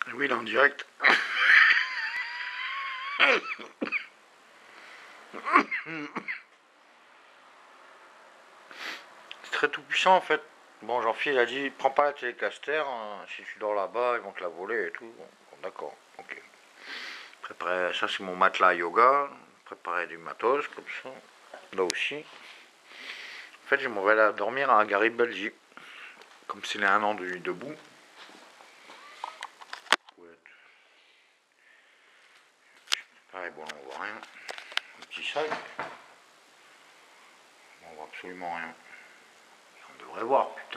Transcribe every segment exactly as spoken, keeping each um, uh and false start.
Oui, là en direct. C'est très tout puissant en fait. Bon, Jean-Phil a dit prends pas la télécaster, hein, si tu dors là-bas, ils vont te la voler et tout. Bon, bon, d'accord, ok. Préparer, ça c'est mon matelas à yoga. Préparer du matos comme ça. Là aussi. En fait, je m'en vais là dormir à Garibaldi. Comme s'il est un an de nuit debout. Ah, bon, on voit rien. Un petit sac. On voit absolument rien. On devrait voir, putain.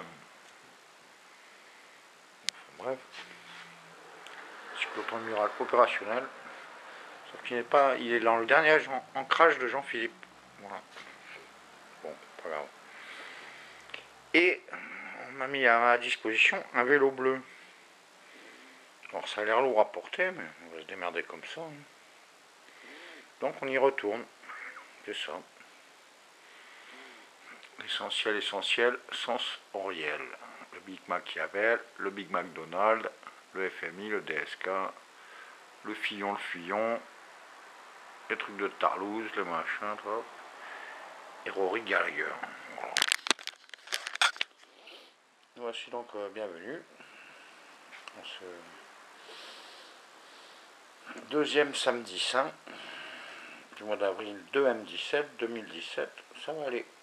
Enfin, bref. Cyclotron mural opérationnel. Sauf qu'il n'est pas. Il est dans le dernier ancrage de Jean-Philippe. Voilà. Bon, pas grave. Et on m'a mis à ma disposition un vélo bleu. Alors ça a l'air lourd à porter, mais on va se démerder comme ça. Hein. Donc on y retourne. C'est ça. L'essentiel, essentiel, sensoriel. Le Big Machiavel, le Big McDonald, le F M I, le D S K, le Fillon, le Fillon, les trucs de Tarlouse, le machin, toi. Et Rory Gallagher. Voilà. Voici donc euh, bienvenue. On se... Deuxième samedi saint du mois d'avril deux M dix-sept deux mille dix-sept. Ça va aller.